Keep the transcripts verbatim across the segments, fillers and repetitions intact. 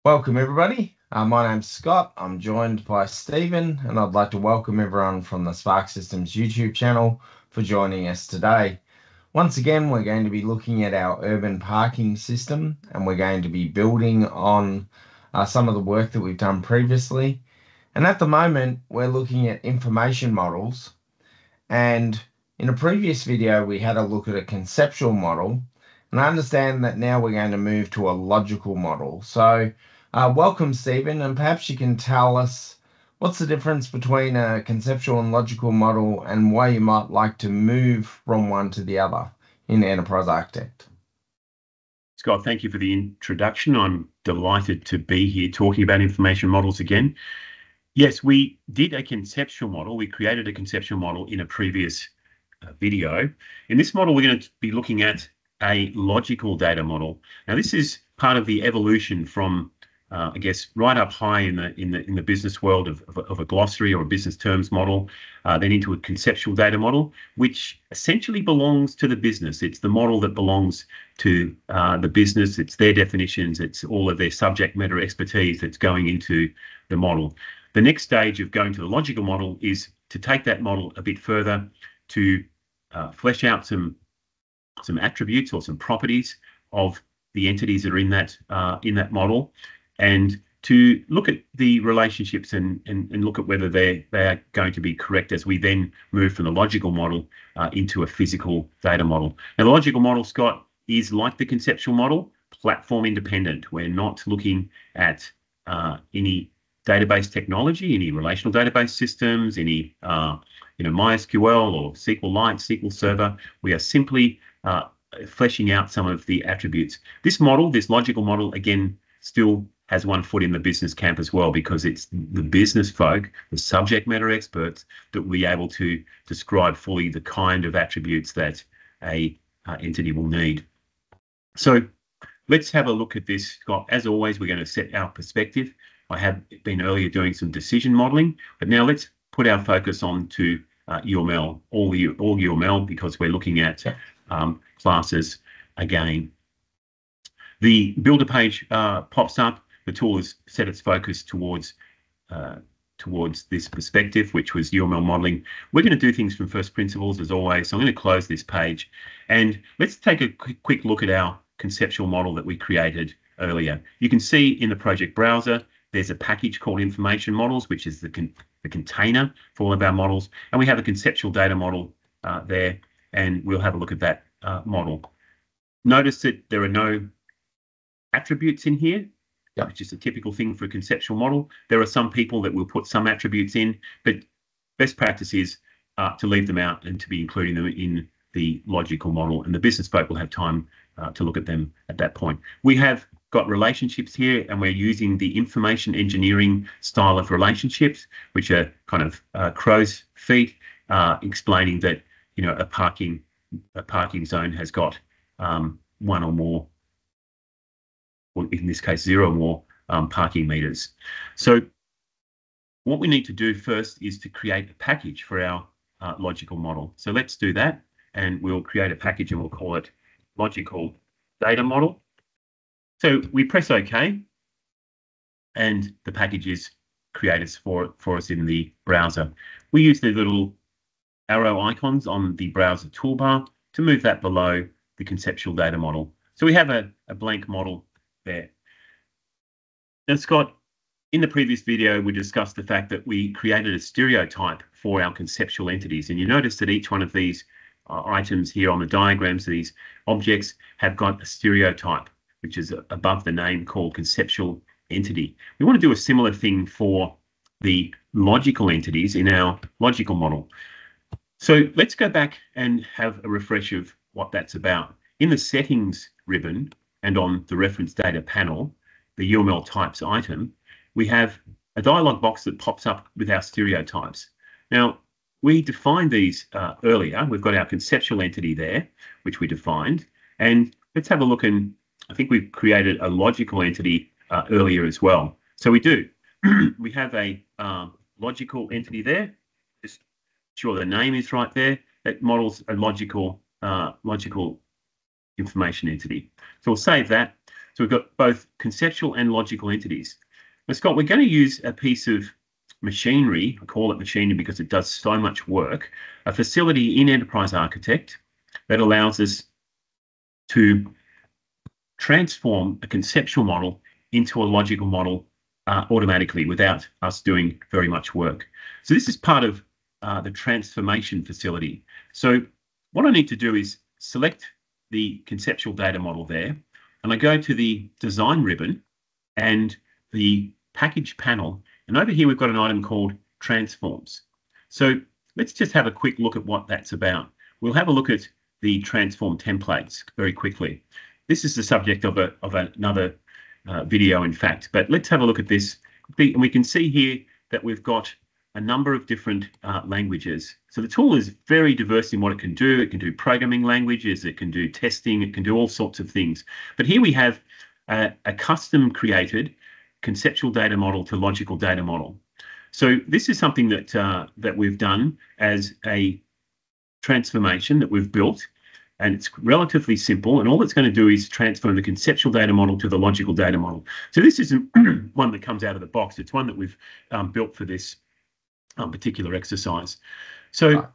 Welcome, everybody. Uh, my name's Scott. I'm joined by Stephen, and I'd like to welcome everyone from the Sparx Systems YouTube channel for joining us today. Once again, we're going to be looking at our urban parking system, and we're going to be building on uh, some of the work that we've done previously. And at the moment, we're looking at information models. And in a previous video, we had a look at a conceptual model. And I understand that now we're going to move to a logical model. So uh, welcome, Stephen, and perhaps you can tell us what's the difference between a conceptual and logical model and why you might like to move from one to the other in Enterprise Architect. Scott, thank you for the introduction. I'm delighted to be here talking about information models again. Yes, we did a conceptual model. We created a conceptual model in a previous uh, video. In this model, we're going to be looking at a logical data model. Now, this is part of the evolution from, uh, I guess, right up high in the in the in the business world of, of, of a glossary or a business terms model, uh, then into a conceptual data model, which essentially belongs to the business. It's the model that belongs to uh, the business. It's their definitions. It's all of their subject matter expertise that's going into the model. The next stage of going to the logical model is to take that model a bit further to uh, flesh out some some attributes or some properties of the entities that are in that uh, in that model, and to look at the relationships and, and, and look at whether they they are going to be correct as we then move from the logical model uh, into a physical data model. Now, the logical model, Scott, is like the conceptual model, platform independent. We're not looking at uh, any database technology, any relational database systems, any uh, you know MySQL or SQLite, S Q L Server. We are simply uh, fleshing out some of the attributes. This model, this logical model, again, still has one foot in the business camp as well, because it's the business folk, the subject matter experts, that will be able to describe fully the kind of attributes that a uh, entity will need. So let's have a look at this, Scott. As always, we're going to set our perspective. I have been earlier doing some decision modeling, but now let's put our focus on to uh, U M L, all, U, all U M L, because we're looking at um, classes again. The builder page uh, pops up. The tool has set its focus towards uh, towards this perspective, which was U M L modeling. We're going to do things from first principles as always. So I'm going to close this page, and let's take a quick, quick look at our conceptual model that we created earlier. You can see in the project browser, there's a package called information models, which is the, con the container for all of our models. And we have a conceptual data model uh, there, and we'll have a look at that uh, model. Notice that there are no attributes in here, yep. Which is a typical thing for a conceptual model. There are some people that will put some attributes in, but best practice is uh, to leave them out and to be including them in the logical model, and the business folk will have time uh, to look at them at that point. We have got relationships here, and we're using the information engineering style of relationships, which are kind of uh, crow's feet, uh, explaining that you know a parking a parking zone has got um, one or more, or in this case zero or more um, parking meters. So what we need to do first is to create a package for our uh, logical model. So let's do that, and we'll create a package and we'll call it logical data model. So we press OK, and the package is created for, for us in the browser. We use the little arrow icons on the browser toolbar to move that below the conceptual data model. So we have a, a blank model there. Now, Scott, in the previous video, we discussed the fact that we created a stereotype for our conceptual entities. And you notice that each one of these uh, items here on the diagrams, these objects, have got a stereotype, which is above the name, called conceptual entity. We want to do a similar thing for the logical entities in our logical model. So let's go back and have a refresh of what that's about. In the settings ribbon and on the reference data panel, the U M L types item, we have a dialog box that pops up with our stereotypes. Now, we defined these uh, earlier. We've got our conceptual entity there, which we defined. And let's have a look, and I think we've created a logical entity uh, earlier as well. So we do. We have a uh, logical entity there. Just sure the name is right there. That models a logical uh, logical information entity. So we'll save that. So we've got both conceptual and logical entities. Now, Scott, we're going to use a piece of machinery. I call it machinery because it does so much work. A facility in Enterprise Architect that allows us to transform a conceptual model into a logical model uh, automatically without us doing very much work. So this is part of uh, the transformation facility. So what I need to do is select the conceptual data model there, and I go to the design ribbon and the package panel, and over here we've got an item called transforms. So let's just have a quick look at what that's about. We'll have a look at the transform templates very quickly. This is the subject of, a, of another uh, video, in fact, but let's have a look at this. And we can see here that we've got a number of different uh, languages. So the tool is very diverse in what it can do. It can do programming languages, it can do testing, it can do all sorts of things. But here we have a, a custom created conceptual data model to logical data model. So this is something that uh, that we've done as a transformation that we've built, and it's relatively simple, and all it's going to do is transform the conceptual data model to the logical data model. So this isn't one that comes out of the box. It's one that we've um, built for this um, particular exercise. So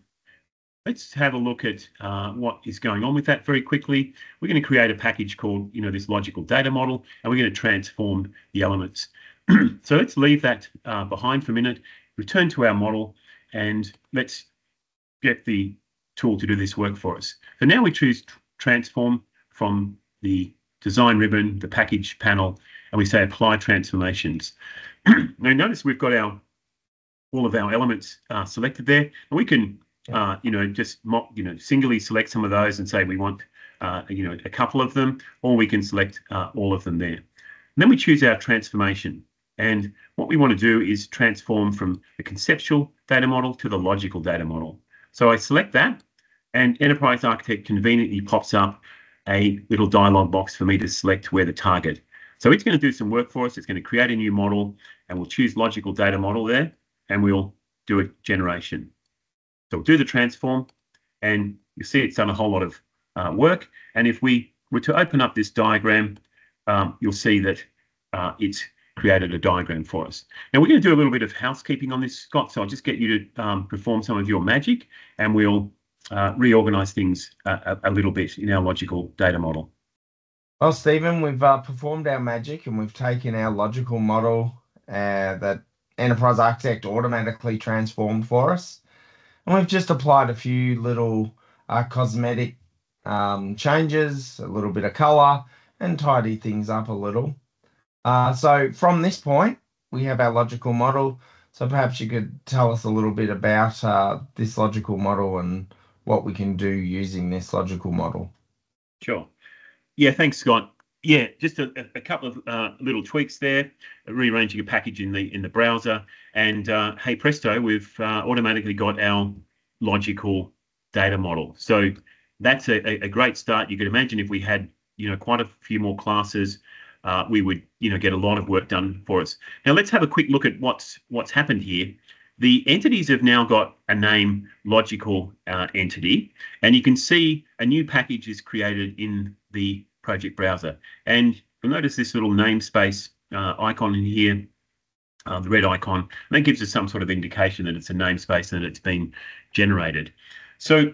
let's have a look at uh, what is going on with that very quickly. We're going to create a package called, you know, this logical data model, and we're going to transform the elements. So let's leave that uh, behind for a minute, return to our model, and let's get the tool to do this work for us. So now we choose transform from the design ribbon, the package panel, and we say apply transformations. Now notice we've got our all of our elements uh, selected there, and we can uh, you know just mock, you know singly select some of those and say we want uh, you know a couple of them, or we can select uh, all of them there. And then we choose our transformation, and what we want to do is transform from the conceptual data model to the logical data model. So I select that, and Enterprise Architect conveniently pops up a little dialog box for me to select where the target. So it's going to do some work for us. It's going to create a new model, and we'll choose logical data model there, and we'll do a generation. So we'll do the transform, and you see it's done a whole lot of uh, work. And if we were to open up this diagram, um, you'll see that uh, it's created a diagram for us. Now we're going to do a little bit of housekeeping on this, Scott, so I'll just get you to um, perform some of your magic, and we'll uh, reorganize things a, a little bit in our logical data model. Well, Stephen, we've uh, performed our magic, and we've taken our logical model uh, that Enterprise Architect automatically transformed for us, and we've just applied a few little uh, cosmetic um, changes, a little bit of color, and tidy things up a little. Uh, so from this point, we have our logical model. So perhaps you could tell us a little bit about uh, this logical model and what we can do using this logical model. Sure. Yeah, thanks, Scott. Yeah, just a, a couple of uh, little tweaks there, rearranging a package in the in the browser, and uh, hey presto, we've uh, automatically got our logical data model. So that's a, a great start. You could imagine if we had, you know, quite a few more classes, uh, we would, you know, get a lot of work done for us. Now let's have a quick look at what's what's happened here. The entities have now got a name, logical uh, entity, and you can see a new package is created in the project browser. And you'll notice this little namespace uh, icon in here, uh, the red icon, and that gives us some sort of indication that it's a namespace and that it's been generated. So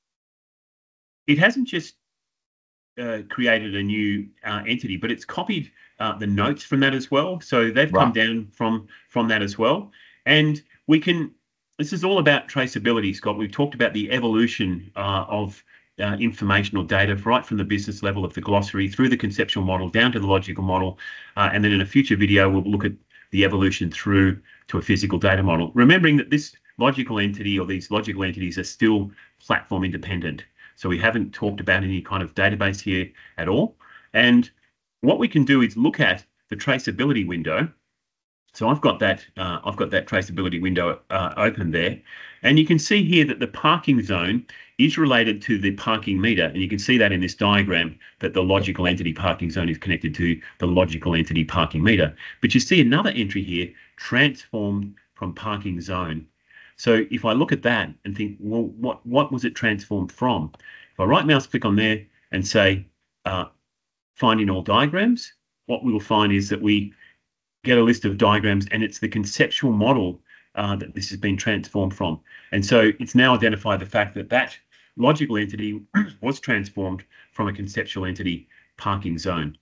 it hasn't just uh, created a new uh, entity, but it's copied uh, the notes from that as well. So they've Right. come down from, from that as well. And we can, this is all about traceability, Scott. We've talked about the evolution uh, of uh, information or data right from the business level of the glossary through the conceptual model down to the logical model. Uh, and then in a future video, we'll look at the evolution through to a physical data model, remembering that this logical entity or these logical entities are still platform independent. So we haven't talked about any kind of database here at all. And what we can do is look at the traceability window. So I've got that uh, I've got that traceability window uh, open there, and you can see here that the parking zone is related to the parking meter, and you can see that in this diagram that the logical entity parking zone is connected to the logical entity parking meter. But you see another entry here, transformed from parking zone. So if I look at that and think, well, what what was it transformed from? If I right mouse click on there and say uh, find in all diagrams, what we will find is that we get a list of diagrams, and it's the conceptual model uh, that this has been transformed from. And so it's now identified the fact that that logical entity was transformed from a conceptual entity, parking zone.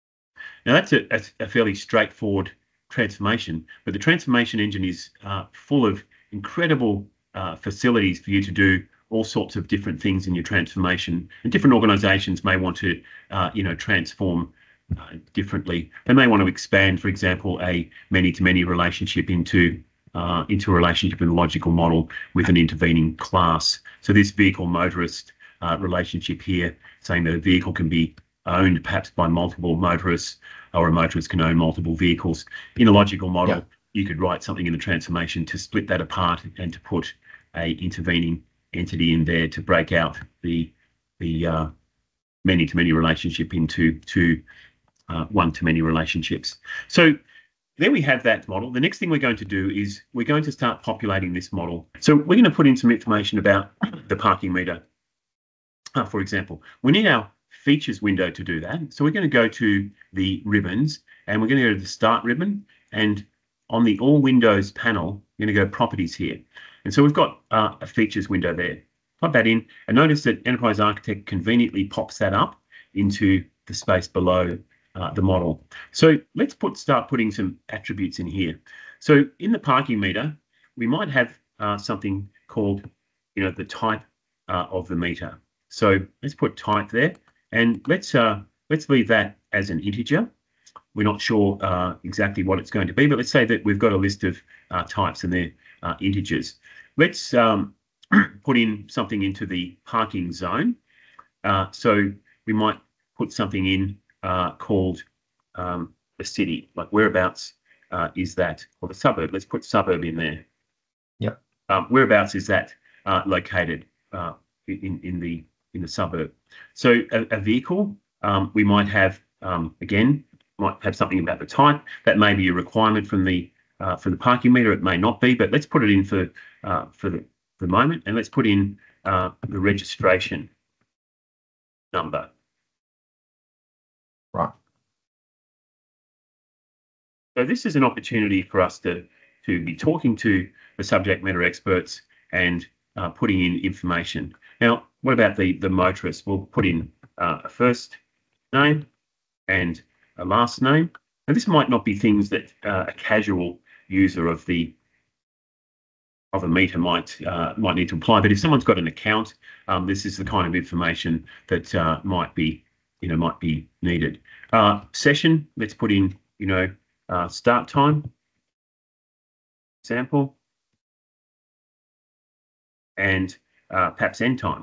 Now that's a, a, a fairly straightforward transformation, but the transformation engine is uh, full of incredible uh, facilities for you to do all sorts of different things in your transformation. And different organizations may want to, uh, you know, transform uh, differently. They may want to expand, for example, a many-to-many relationship into uh, into a relationship in a logical model with an intervening class. So this vehicle-motorist uh, relationship here, saying that a vehicle can be owned perhaps by multiple motorists, or a motorist can own multiple vehicles. In a logical model, yeah. you could write something in the transformation to split that apart and to put a intervening entity in there to break out the the uh, many-to-many relationship into two uh, one-to-many relationships. So there we have that model. The next thing we're going to do is we're going to start populating this model. So we're going to put in some information about the parking meter. Uh, for example, we need our features window to do that. So we're going to go to the ribbons, and we're going to go to the start ribbon, and on the all windows panel, we're going to go properties here. And so we've got uh, a features window there. Plug that in, and notice that Enterprise Architect conveniently pops that up into the space below uh, the model. So let's put start putting some attributes in here. So in the parking meter, we might have uh, something called, you know, the type uh, of the meter. So let's put type there, and let's uh, let's leave that as an integer. We're not sure uh, exactly what it's going to be, but let's say that we've got a list of uh, types and they're uh, integers. Let's um, put in something into the parking zone. Uh, so we might put something in uh, called um, the city, like whereabouts uh, is that, or the suburb. Let's put suburb in there. Yep. Um, whereabouts is that uh, located uh, in, in the in the suburb? So a, a vehicle, um, we might have, um, again, might have something about the type. That may be a requirement from the uh, from the parking meter. It may not be, but let's put it in for uh, for the, the moment, and let's put in uh, the registration number. Right. So this is an opportunity for us to to be talking to the subject matter experts and uh, putting in information. Now, what about the the motorist? We'll put in uh, a first name and a last name. And this might not be things that uh, a casual user of the of a meter might uh, might need to apply. But if someone's got an account, um, this is the kind of information that uh, might be you know might be needed. Uh, session. Let's put in you know uh, start time, example, and uh, perhaps end time.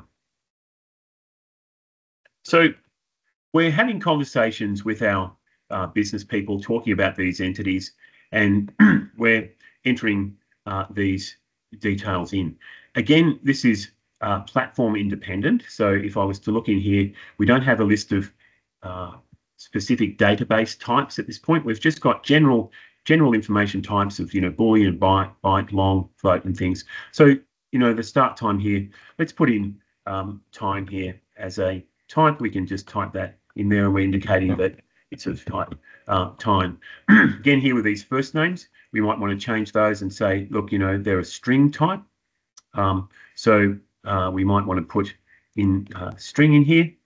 So we're having conversations with our Uh, business people talking about these entities, and we're entering uh, these details in. Again, this is uh, platform independent. So if I was to look in here, we don't have a list of uh, specific database types at this point. We've just got general general information types of, you know, Boolean, byte, byte, long, float, and things. So, you know, the start time here, let's put in um, time here as a type. We can just type that in there, and we're indicating that it's of type uh, time. Again, here with these first names, we might want to change those and say, look, you know, they're a string type. Um, so uh, we might want to put in uh, string in here,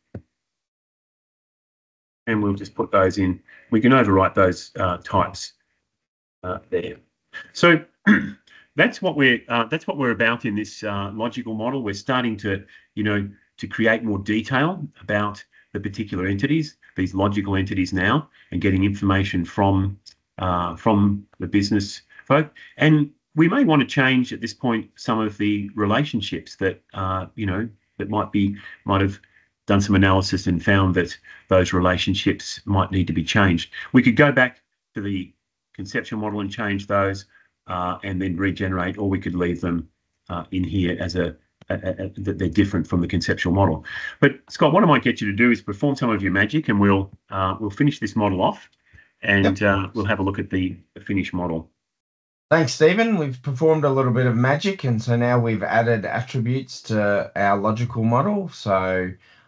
and we'll just put those in. We can overwrite those uh, types uh, there. So that's what we're uh, that's what we're about in this uh, logical model. We're starting to, you know, to create more detail about the particular entities, these logical entities now, and getting information from uh, from the business folk. And we may want to change at this point some of the relationships that uh, you know that might be might have done some analysis and found that those relationships might need to be changed. We could go back to the conceptual model and change those, uh, and then regenerate, or we could leave them uh, in here as a that they're different from the conceptual model. But Scott, what I might get you to do is perform some of your magic, and we'll uh, we'll finish this model off, and yep. uh, we'll have a look at the, the finished model. Thanks, Stephen. We've performed a little bit of magic, and so now we've added attributes to our logical model. So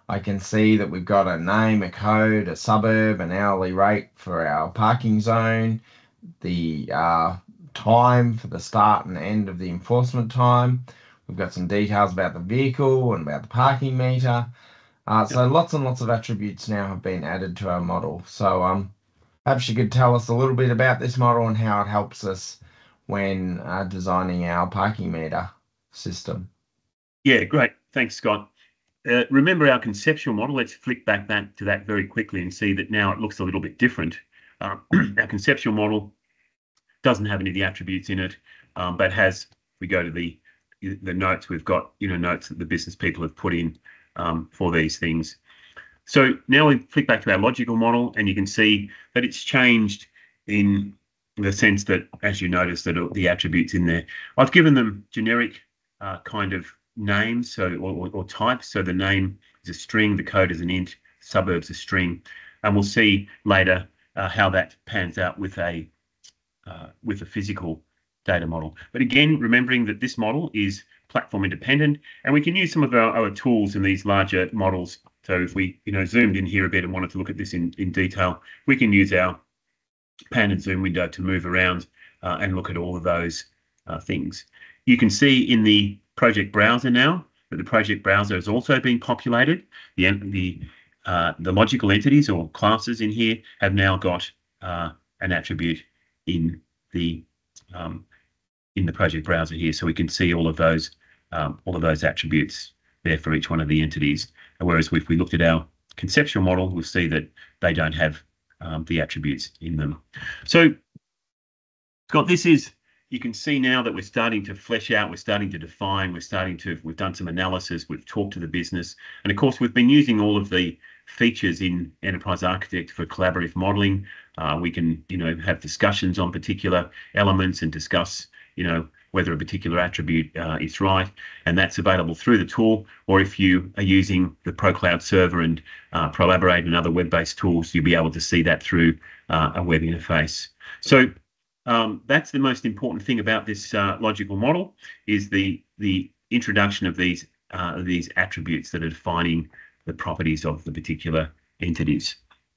I can see that we've got a name, a code, a suburb, an hourly rate for our parking zone, the uh, time for the start and end of the enforcement time. We've got some details about the vehicle and about the parking meter. Uh, Yep. so lots and lots of attributes now have been added to our model. So um, perhaps you could tell us a little bit about this model and how it helps us when uh, designing our parking meter system. Yeah, great. Thanks, Scott. Uh, remember our conceptual model. Let's flick back that to that very quickly and see that now it looks a little bit different. Uh, our conceptual model doesn't have any of the attributes in it, um, but has, if we go to the the notes, we've got, you know, notes that the business people have put in um, for these things. So now we flick back to our logical model, and you can see that it's changed in the sense that, as you notice, that the attributes in there, I've given them generic uh, kind of names, so or, or types. So the name is a string, the code is an int, suburbs a string, and we'll see later uh, how that pans out with a uh, with a physical data model. But again, remembering that this model is platform independent, and we can use some of our, our tools in these larger models. So if we, you know, zoomed in here a bit and wanted to look at this in, in detail, we can use our pan and zoom window to move around uh, and look at all of those uh, things. You can see in the project browser now that the project browser has also been populated. The, the, uh, the logical entities or classes in here have now got uh, an attribute in the um, in the project browser here, so we can see all of those um, all of those attributes there for each one of the entities. Whereas if we looked at our conceptual model, we'll see that they don't have um, the attributes in them. So, Scott, this is, you can see now that we're starting to flesh out, we're starting to define, we're starting to, we've done some analysis, we've talked to the business, and of course we've been using all of the features in Enterprise Architect for collaborative modeling. Uh, we can, you know, have discussions on particular elements and discuss, you know, whether a particular attribute uh, is right, and that's available through the tool. Or if you are using the ProCloud server and uh, Prolaborate and other web-based tools, you'll be able to see that through uh, a web interface. So um, that's the most important thing about this uh, logical model, is the the introduction of these uh, these attributes that are defining the properties of the particular entities.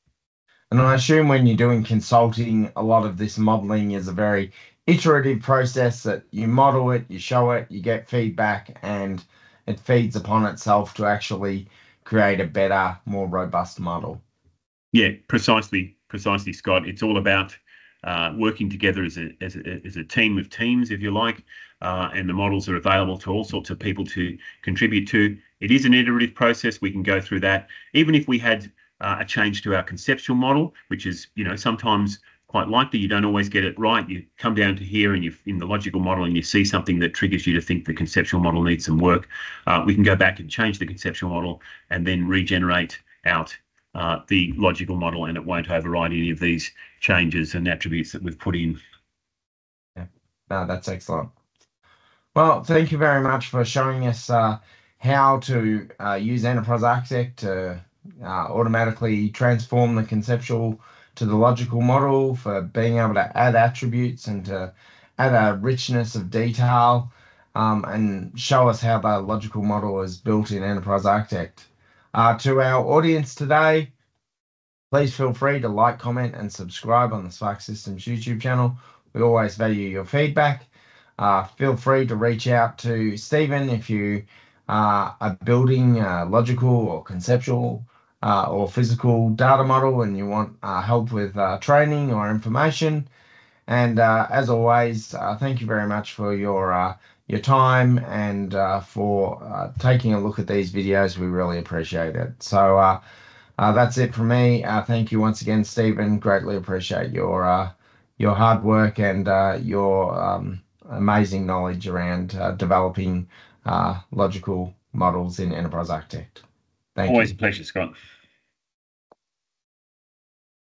And I assume when you're doing consulting, a lot of this modeling is a very iterative process that you model it, you show it, you get feedback, and it feeds upon itself to actually create a better, more robust model. Yeah, precisely, precisely, Scott. It's all about uh, working together as a, as a as a team of teams, if you like, uh, and the models are available to all sorts of people to contribute to. It is an iterative process. We can go through that, even if we had uh, a change to our conceptual model, which is, you know, sometimes quite likely you don't always get it right. You come down to here and you in the logical model and you see something that triggers you to think the conceptual model needs some work. Uh, we can go back and change the conceptual model and then regenerate out uh, the logical model, and it won't override any of these changes and attributes that we've put in. Yeah, no, that's excellent. Well, thank you very much for showing us uh, how to uh, use Enterprise Architect to uh, automatically transform the conceptual to the logical model, for being able to add attributes and to add a richness of detail, um, and show us how the logical model is built in Enterprise Architect. Uh, to our audience today, please feel free to like, comment, and subscribe on the Sparx Systems YouTube channel. We always value your feedback. Uh, feel free to reach out to Stephen if you uh, are building a logical or conceptual uh, or physical data model and you want uh, help with uh, training or information. And uh, as always, uh, thank you very much for your uh, your time and uh, for uh, taking a look at these videos. We really appreciate it. So uh, uh, that's it from me. Uh, thank you once again, Stephen. Greatly appreciate your uh, your hard work and uh, your um, amazing knowledge around uh, developing uh, logical models in Enterprise Architect. Thank Always you. a pleasure, Scott.